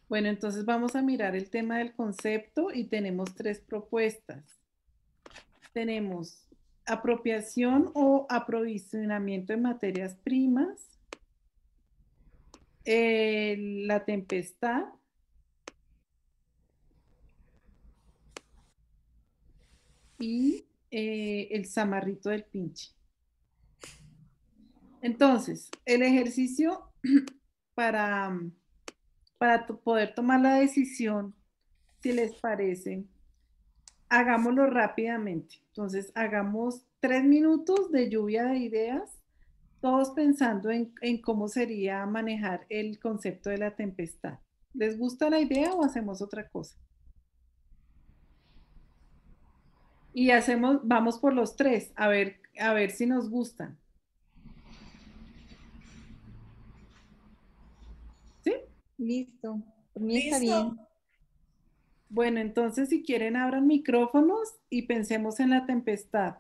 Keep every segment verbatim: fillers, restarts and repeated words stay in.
Bueno, entonces vamos a mirar el tema del concepto y tenemos tres propuestas. Tenemos apropiación o aprovisionamiento de materias primas, eh, la tempestad y eh, el zamarrito del pinche. Entonces, el ejercicio para, para poder tomar la decisión, si les parece, hagámoslo rápidamente. Entonces, hagamos tres minutos de lluvia de ideas, todos pensando en, en cómo sería manejar el concepto de la tempestad. ¿Les gusta la idea o hacemos otra cosa? Y hacemos, vamos por los tres, a ver, a ver si nos gustan. ¿Sí? Listo, por mí está bien. Listo. Bueno, entonces si quieren abran micrófonos y pensemos en la tempestad.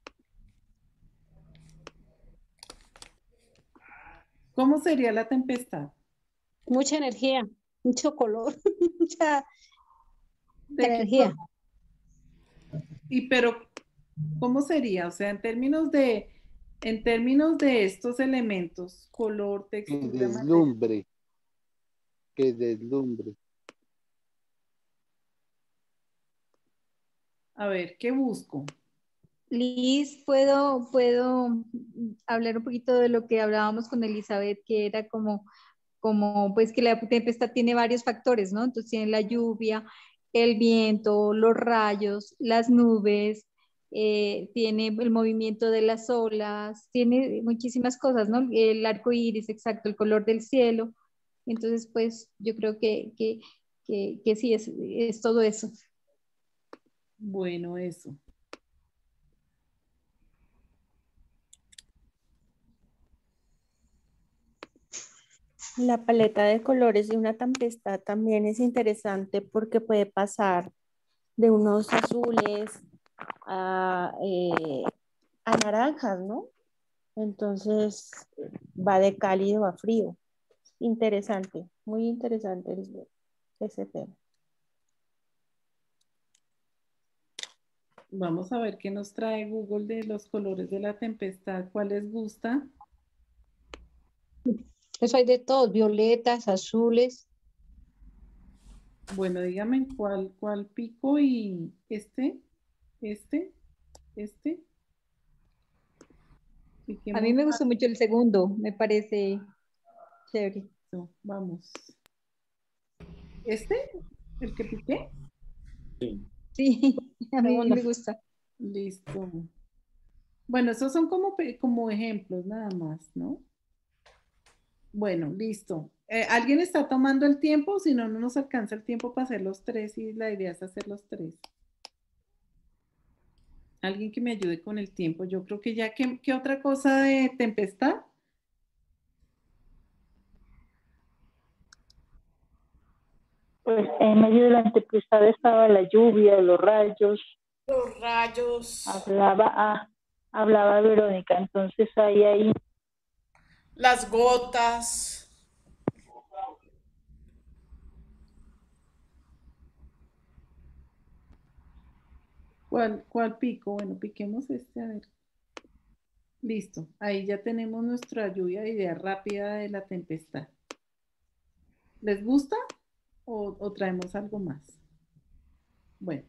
¿Cómo sería la tempestad? Mucha energía, mucho color, mucha ¿De qué energía. forma? Y pero, ¿cómo sería? O sea, en términos de, en términos de estos elementos, color, Que textura, materia. deslumbre, que deslumbre. A ver, ¿qué busco? Liz, ¿puedo, puedo hablar un poquito de lo que hablábamos con Elizabeth, que era como, como pues que la tempestad tiene varios factores, ¿no? Entonces tiene la lluvia, el viento, los rayos, las nubes, eh, tiene el movimiento de las olas, tiene muchísimas cosas, ¿no? El arco iris, exacto, el color del cielo. Entonces, pues yo creo que, que, que, que sí, es, es todo eso. Bueno, eso. La paleta de colores de una tempestad también es interesante porque puede pasar de unos azules a, eh, a naranjas, ¿no? Entonces va de cálido a frío. Interesante, muy interesante ese, ese tema. Vamos a ver qué nos trae Google de los colores de la tempestad. ¿Cuál les gusta? Eso hay de todos, violetas, azules. Bueno, dígame cuál, cuál pico y este, este, este. A mí Piquemos me gustó mucho el segundo, me parece chévere. eso, vamos. ¿Este? ¿El que piqué? Sí, a mí Segundo. me gusta. Listo. Bueno, esos son como, pe- como ejemplos nada más, ¿no? Bueno, listo. Eh, ¿alguien está tomando el tiempo? Si no, no nos alcanza el tiempo para hacer los tres y la idea es hacer los tres. Alguien que me ayude con el tiempo. Yo creo que ya, ¿qué, qué otra cosa de tempestad? Pues en medio de la tempestad estaba la lluvia, los rayos, Los rayos, hablaba, ah, hablaba Verónica, entonces ahí, ahí, las gotas. ¿Cuál, cuál pico? Bueno, piquemos este, a ver. Listo. Ahí ya tenemos nuestra lluvia de idea rápida de la tempestad. ¿Les gusta o, o traemos algo más? Bueno.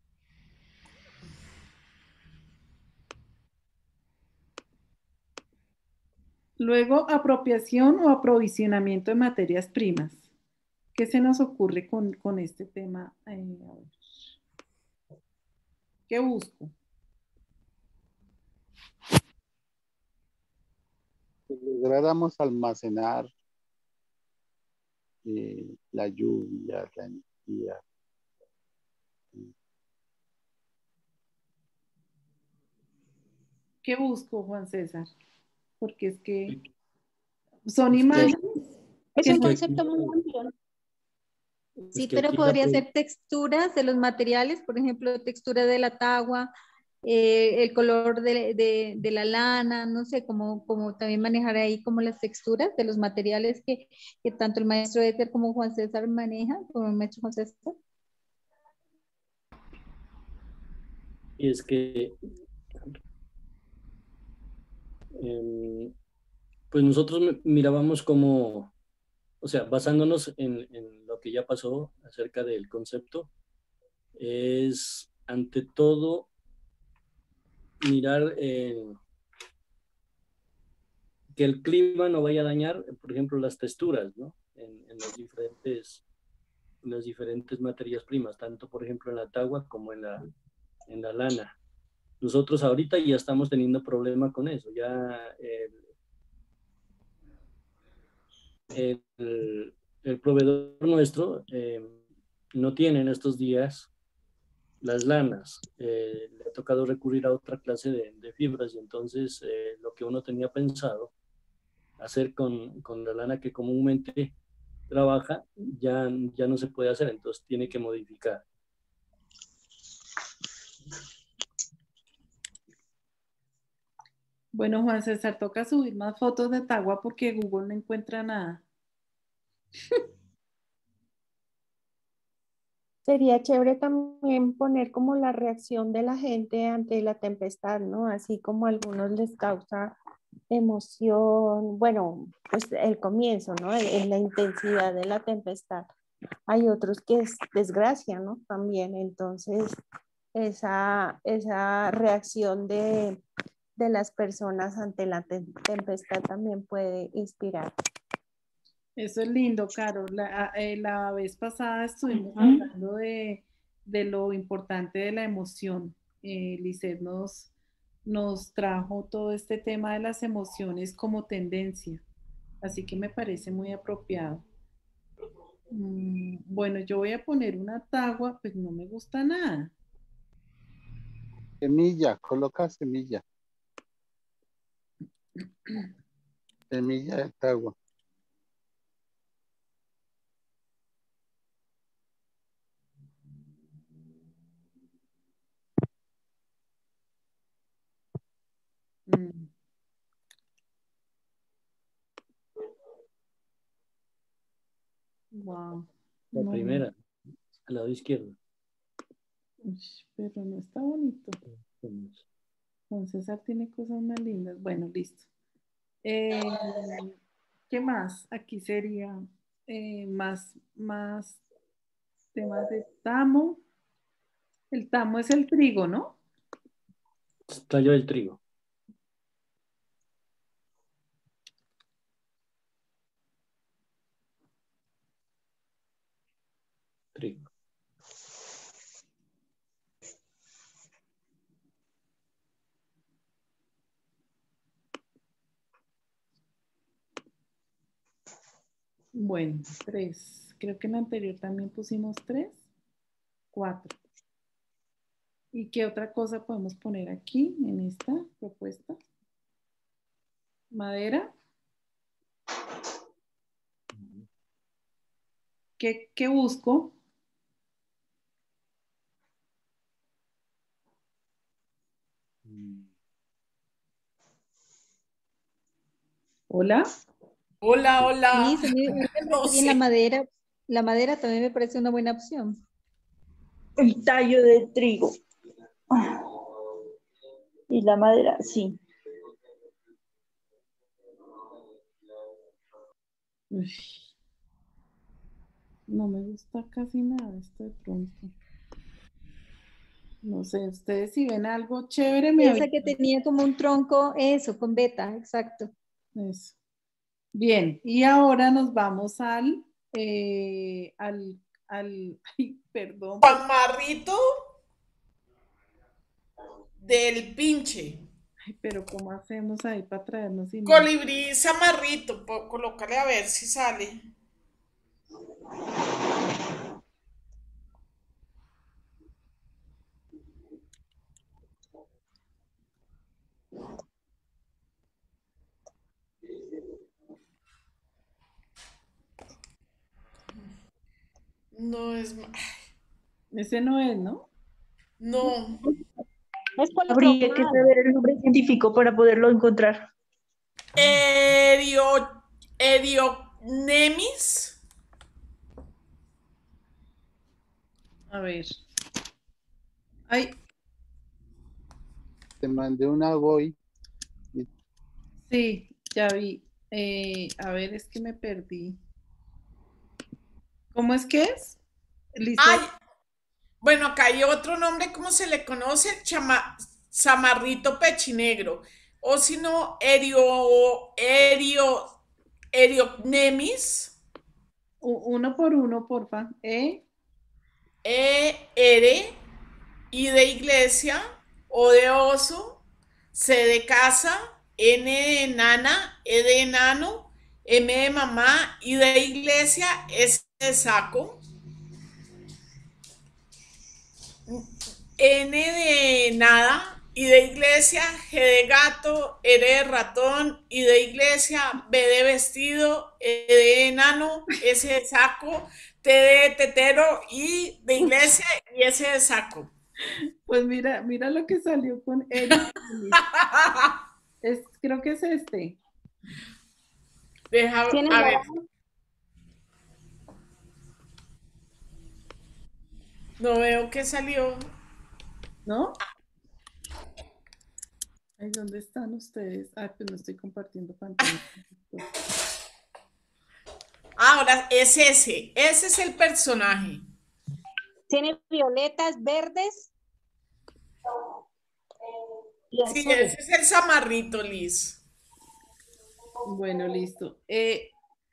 Luego, apropiación o aprovisionamiento de materias primas. ¿Qué se nos ocurre con, con este tema? Eh, a ver. ¿Qué busco? Si lográramos almacenar eh, la lluvia, la energía. ¿Qué busco, Juan César? Porque es que son Es que, imágenes Es que un es que no. concepto aquí, muy amplio. es Sí, que pero aquí la, podría pro- ser texturas de los materiales, por ejemplo, textura de la tagua, eh, el color de, de, de la lana, no sé, como, como también manejar ahí como las texturas de los materiales que, que tanto el maestro Éter como Juan César manejan, como el maestro Juan César. Y es que, eh, pues nosotros mirábamos como, o sea, basándonos en, en lo que ya pasó acerca del concepto, es ante todo mirar eh, que el clima no vaya a dañar, por ejemplo, las texturas, ¿no? En, en las diferentes, las diferentes materias primas, tanto por ejemplo en la tagua como en la, en la lana. Nosotros ahorita ya estamos teniendo problema con eso, ya el, el, el proveedor nuestro eh, no tiene en estos días las lanas, eh, le ha tocado recurrir a otra clase de, de fibras y entonces eh, lo que uno tenía pensado hacer con, con la lana que comúnmente trabaja ya, ya no se puede hacer, entonces tiene que modificar. Bueno, Juan César, toca subir más fotos de Tagua porque Google no encuentra nada. Sería chévere también poner como la reacción de la gente ante la tempestad, ¿no? Así como a algunos les causa emoción, bueno, pues el comienzo, ¿no? En la intensidad de la tempestad. Hay otros que es desgracia, ¿no? También, entonces, esa, esa reacción de, de las personas ante la te- tempestad también puede inspirar. Eso es lindo, Caro. La, eh, la vez pasada estuvimos Ujú. hablando de, de lo importante de la emoción. Eh, Lisset nos, nos trajo todo este tema de las emociones como tendencia, así que me parece muy apropiado. Mm, bueno, yo voy a poner una tagua, pues no me gusta nada. Semilla, coloca semilla. Semilla de tagua. Mm, wow. La No, primera, al lado izquierdo. ush, pero no está bonito. Juan César tiene cosas más lindas. Bueno, listo. Eh, ¿qué más? Aquí sería eh, más, más temas de tamo. El tamo es el trigo, ¿no? Tallo del trigo. Trigo. Bueno, tres. Creo que en la anterior también pusimos tres. Cuatro. ¿Y qué otra cosa podemos poner aquí en esta propuesta? Madera. ¿Qué, qué busco? Hola. Hola, hola. Sí, a mí me No parece bien la sé. madera. La madera también me parece una buena opción. El tallo de trigo. Y la madera, sí. Uy, no me gusta casi nada esto de pronto. No sé, ustedes si ven algo chévere me Esa que avisan. tenía como un tronco, eso, con beta, exacto. Eso. Bien, y ahora nos vamos al, eh, al, al, ay, perdón, Juan Marrito del pinche. ay, pero ¿cómo hacemos ahí para traernos imagen? Colibrí Samarrito. po- Colócale a ver si sale. No es. ma- Ese no es, ¿no? No. Es Habría que policromado. saber el nombre científico para poderlo encontrar. Erio, Erionemis. A ver. Ay, Te mandé una voy. sí, ya vi. Eh, a ver, es que me perdí. ¿Cómo es que es? Ay, Lisette. bueno, acá hay otro nombre, ¿cómo se le conoce? Chama, Zamarrito pechinegro. O si no, Erio, Erio, Erionemis. U- Uno por uno, porfa. ¿Eh? E, R, I de iglesia, O de oso, C de casa, N de nana, E de enano, M de mamá, I de iglesia, S de saco, N de nada, I de iglesia, G de gato, R de ratón, I de iglesia, B de vestido, E de enano, S de saco, T de tetero, I de iglesia y S de saco. Pues mira, mira lo que salió con Eric. Es, creo que es este, Deja, Tienen a la- ver, no veo que salió. ¿no? Ay, ¿dónde están ustedes? Ah, pues no estoy compartiendo pantalla. Ahora es ese, ese es el personaje. tiene violetas, verdes y Sí, azules. ese es el zamarrito, Liz. Bueno, listo. Eh,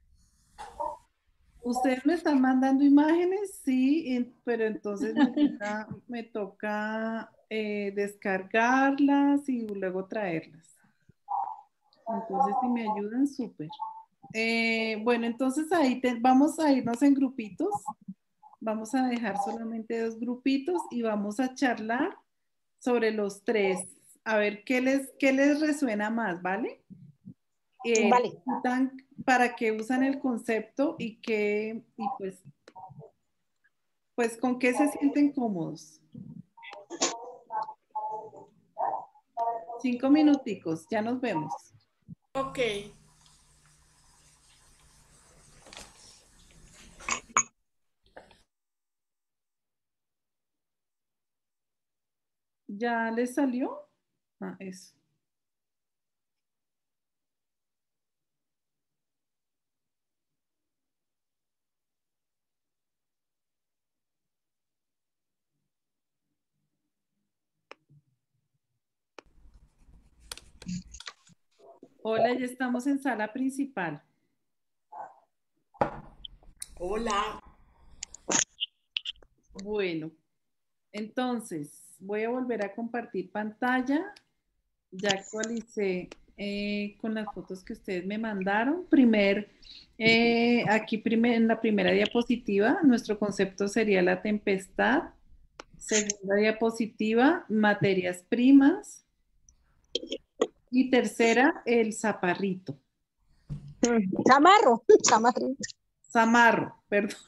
Ustedes me están mandando imágenes, sí, en- pero entonces me toca, me toca eh, descargarlas y luego traerlas. Entonces, si me ayudan, súper. Eh, bueno, entonces ahí te- vamos a irnos en grupitos. Vamos a dejar solamente dos grupitos y vamos a charlar sobre los tres. A ver qué les, qué les resuena más, ¿vale? Eh, Vale. discutan para qué usan el concepto y qué, y pues, pues con qué se sienten cómodos. Cinco minuticos, ya nos vemos. Ok. ¿Ya les salió? Ah, eso. Hola, ya estamos en sala principal. Hola. Bueno, entonces voy a volver a compartir pantalla. Ya actualicé eh, con las fotos que ustedes me mandaron. Primer, eh, aquí primer, en la primera diapositiva, nuestro concepto sería la tempestad. Segunda diapositiva, materias primas. Y tercera, el zaparrito. Zamarro, zamarro. Zamarro, perdón.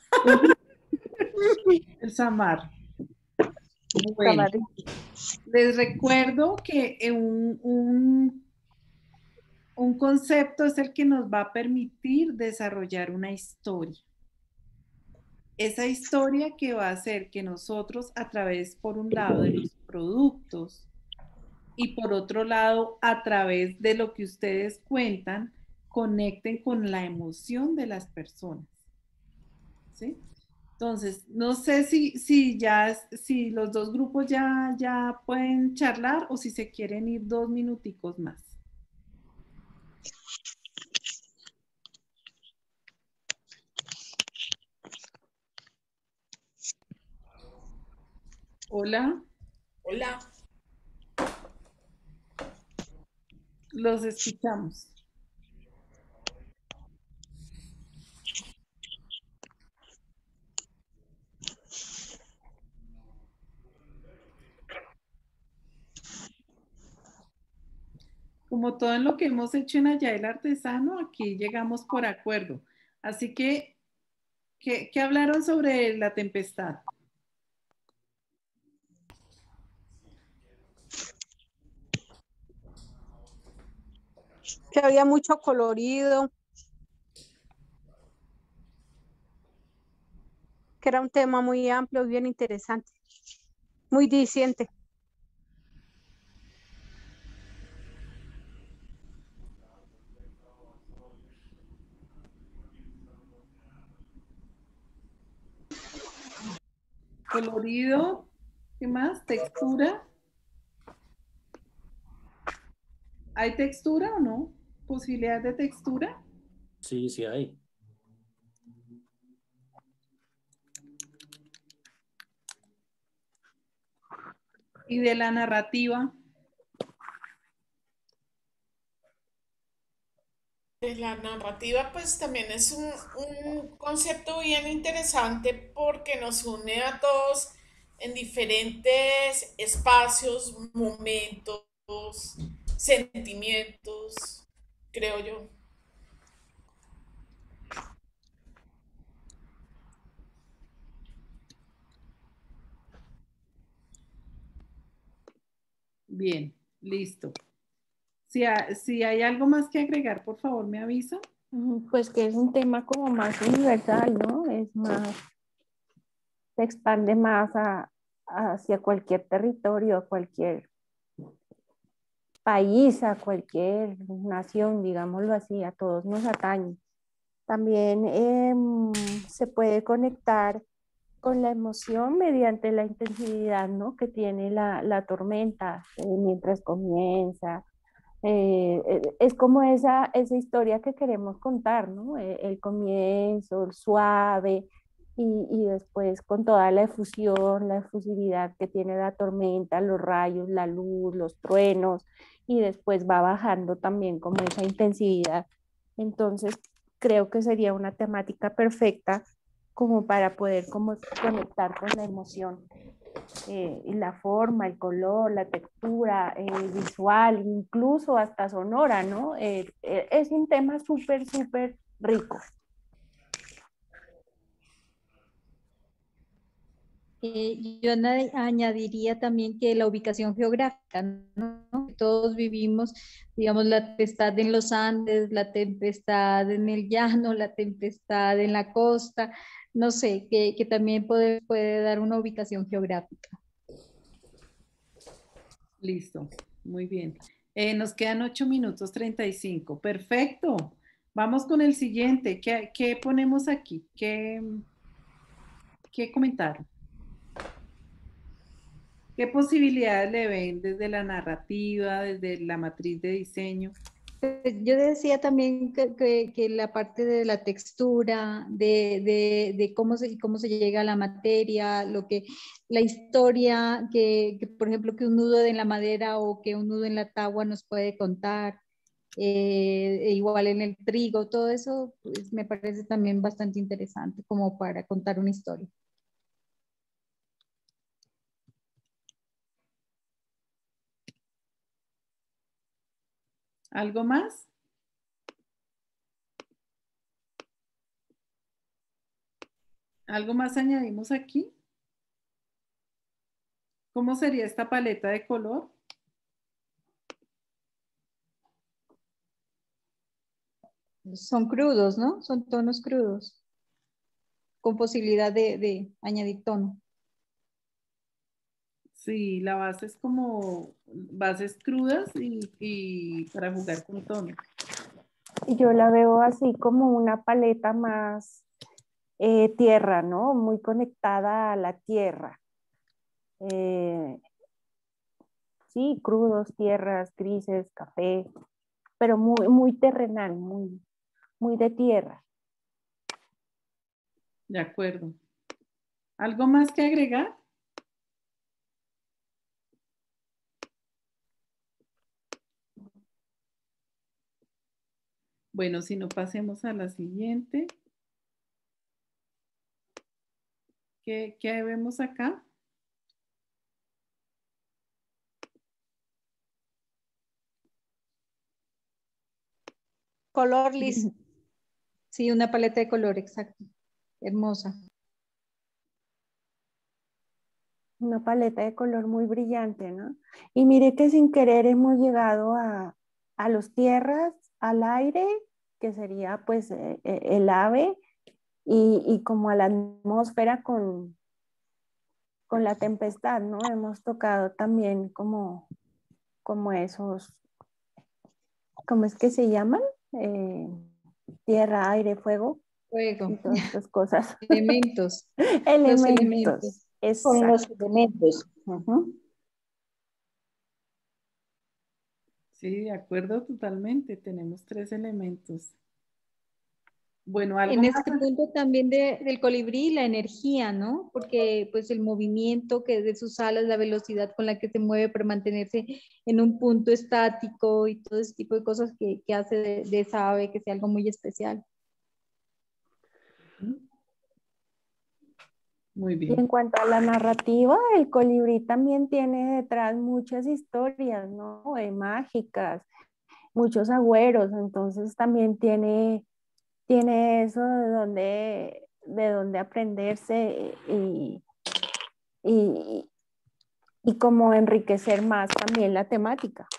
El zamarro. Bueno, les recuerdo que un, un, un concepto es el que nos va a permitir desarrollar una historia. Esa historia que va a hacer que nosotros a través, por un lado, de los productos y por otro lado, a través de lo que ustedes cuentan, conecten con la emoción de las personas. ¿Sí? Entonces, no sé si, si ya, si los dos grupos ya, ya pueden charlar o si se quieren ir dos minuticos más. Hola, Hola. los escuchamos. Como todo en lo que hemos hecho en Allá el Artesano, aquí llegamos por acuerdo. Así que, ¿qué, qué hablaron sobre la tempestad? que había mucho colorido, que era un tema muy amplio, bien interesante, muy diciente. Colorido, ¿qué más? Textura. ¿Hay textura o no? ¿Posibilidad de textura? Sí, sí hay. Y de la narrativa. De la narrativa, pues también es un, un concepto bien interesante porque nos une a todos en diferentes espacios, momentos, sentimientos, creo yo. Bien, listo. Si, ha- si hay algo más que agregar, por favor, me avisa. Mm, Pues que es un tema como más universal, ¿no? Es más, se expande más a- hacia cualquier territorio, a cualquier país, a cualquier nación, digámoslo así, a todos nos atañe. También em, se puede conectar con la emoción mediante la intensidad, ¿no? Que tiene la, la tormenta eh, mientras comienza. Eh, eh, es como esa, esa historia que queremos contar, ¿no? Eh, el comienzo, el suave, y, y después con toda la efusión, la efusividad que tiene la tormenta, los rayos, la luz, los truenos, y después va bajando también como esa intensidad. Entonces, creo que sería una temática perfecta como para poder como conectar con la emoción. Eh, y la forma, el color, la textura, eh, visual, incluso hasta sonora, ¿no? Eh, eh, es un tema súper, súper rico. Eh, yo ana- añadiría también que la ubicación geográfica, ¿no? Todos vivimos, digamos, la tempestad en los Andes, la tempestad en el llano, la tempestad en la costa, no sé, que, que también puede, puede dar una ubicación geográfica. Listo, muy bien. Eh, nos quedan ocho minutos treinta y cinco. Perfecto. Vamos con el siguiente. ¿Qué, qué ponemos aquí? ¿Qué, qué comentaron? ¿Qué posibilidades le ven desde la narrativa, desde la matriz de diseño? Pues yo decía también que, que- que la parte de la textura, de, de- de cómo se, cómo se llega a la materia, lo que, la historia que, que, por ejemplo, que un nudo en la madera o que un nudo en la tagua nos puede contar, eh, e igual en el trigo, todo eso pues, me parece también bastante interesante como para contar una historia. ¿Algo más? ¿Algo más añadimos aquí? ¿Cómo sería esta paleta de color? Son crudos, ¿no? Son tonos crudos, con posibilidad de, de añadir tono. Sí, la base es como bases crudas y, y para jugar con tonos. Y yo la veo así como una paleta más eh, tierra, ¿no? Muy conectada a la tierra. Eh, sí, crudos, tierras, grises, café, pero muy, muy terrenal, muy, muy de tierra. De acuerdo. ¿Algo más que agregar? Bueno, si no, pasemos a la siguiente. ¿Qué, qué vemos acá? Color liso. Sí, una paleta de color, exacto. Hermosa. Una paleta de color muy brillante, ¿no? Y mire que sin querer hemos llegado a, a los tierras al aire, que sería pues eh, eh, el ave, y, y como a la atmósfera con, con la tempestad, ¿no? Hemos tocado también como, como esos, ¿cómo es que se llaman? Eh, tierra, aire, fuego, Fuego, y todas estas cosas. elementos, los Elementos, elementos. Con los exacto. elementos. Ujú. Sí, de acuerdo totalmente. Tenemos tres elementos. Bueno, algo En más. este punto también de- del colibrí, la energía, ¿no? Porque pues el movimiento que de sus alas, la velocidad con la que se mueve para mantenerse en un punto estático y todo ese tipo de cosas que, que hace de, de esa ave que sea algo muy especial. Muy Y bien. en cuanto a la narrativa, el colibrí también tiene detrás muchas historias, ¿no? Eh, mágicas, muchos agüeros, entonces también tiene, tiene eso de donde, de donde aprenderse y, y, y como enriquecer más también la temática.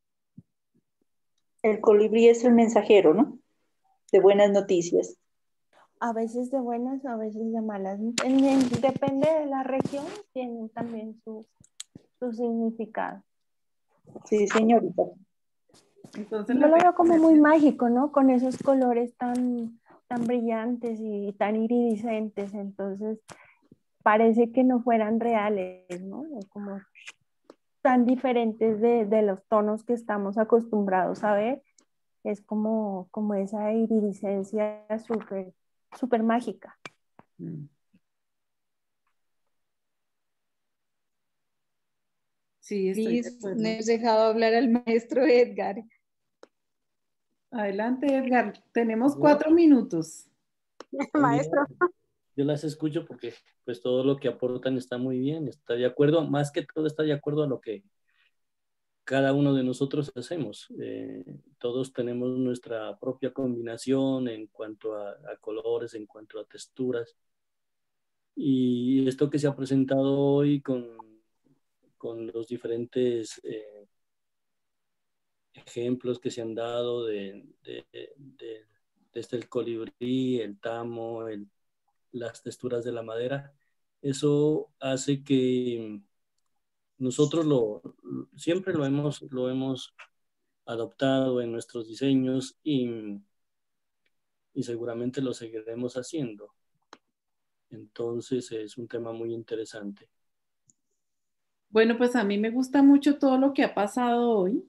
El colibrí es el mensajero, ¿no? De buenas noticias. A veces de buenas, a veces de malas. En- en- depende de la región, tienen también su, su significado. Sí, señorita. Entonces Yo les lo voy a veo como poner- muy mágico, ¿no? Con esos colores tan, tan brillantes y tan iridiscentes, entonces parece que no fueran reales, ¿no? Como tan diferentes de, de los tonos que estamos acostumbrados a ver. Es como, como esa iridiscencia súper, súper mágica. Mm. Sí, estoy de Liz, acuerdo. no has dejado hablar al maestro Edgar. Adelante, Edgar. Tenemos Yo- cuatro minutos. Maestro. Yo las escucho porque pues todo lo que aportan está muy bien, está de acuerdo, más que todo está de acuerdo a lo que cada uno de nosotros hacemos. Eh, todos tenemos nuestra propia combinación en cuanto a, a colores, en cuanto a texturas. Y esto que se ha presentado hoy con, con los diferentes eh, ejemplos que se han dado de, de, de, desde el colibrí, el tamo, el, las texturas de la madera, eso hace que nosotros lo, siempre lo hemos, lo hemos adoptado en nuestros diseños y, y seguramente lo seguiremos haciendo. Entonces es un tema muy interesante. Bueno, pues a mí me gusta mucho todo lo que ha pasado hoy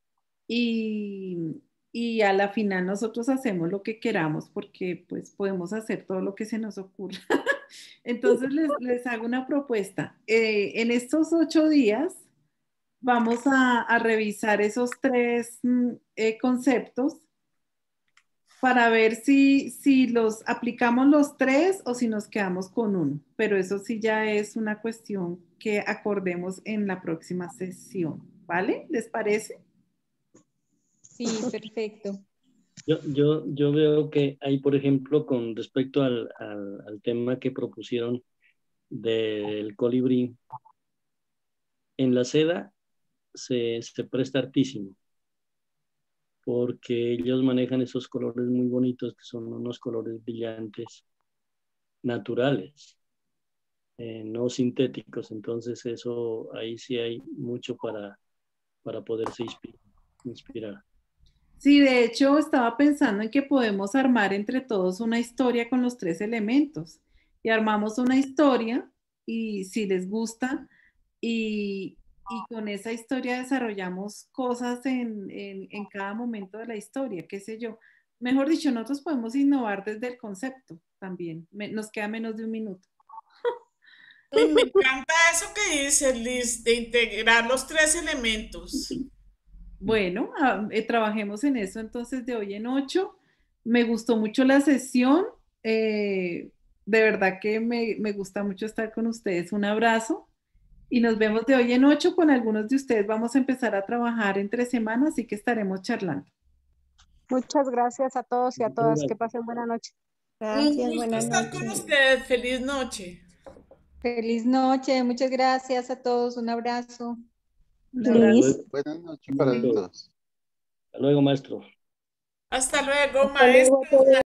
y, y a la final nosotros hacemos lo que queramos porque pues podemos hacer todo lo que se nos ocurra. Entonces les, les hago una propuesta. Eh, en estos ocho días vamos a, a revisar esos tres mm, eh, conceptos para ver si, si los aplicamos los tres o si nos quedamos con uno. Pero eso sí ya es una cuestión que acordemos en la próxima sesión. ¿Vale? ¿Les parece? Sí, perfecto. Yo, yo, yo veo que hay, por ejemplo, con respecto al, al, al tema que propusieron del colibrí, en la seda se, se presta hartísimo, porque ellos manejan esos colores muy bonitos, que son unos colores brillantes, naturales, eh, no sintéticos. Entonces eso, ahí sí hay mucho para, para poderse inspirar. inspirar. Sí, de hecho estaba pensando en que podemos armar entre todos una historia con los tres elementos y armamos una historia y si les gusta y, y con esa historia desarrollamos cosas en, en, en cada momento de la historia, qué sé yo. Mejor dicho, nosotros podemos innovar desde el concepto también. Me- nos queda menos de un minuto. Uy, me encanta eso que dices, Liz, de integrar los tres elementos. Bueno, ah, eh, trabajemos en eso entonces de hoy en ocho. Me gustó mucho la sesión. eh, de verdad que me, me gusta mucho estar con ustedes. Un abrazo y nos vemos de hoy en ocho con algunos de ustedes. Vamos a empezar a trabajar entre semanas, así que estaremos charlando. Muchas gracias a todos y a todas. Que pasen buena noche. Un Gracias, gusto buenas estar con noches. ustedes. Feliz noche. Feliz noche, muchas gracias a todos, un abrazo. Un abrazo. Liz. Buenas noches para todos. Hasta luego, maestro. Hasta luego, Hasta luego a maestros. todos.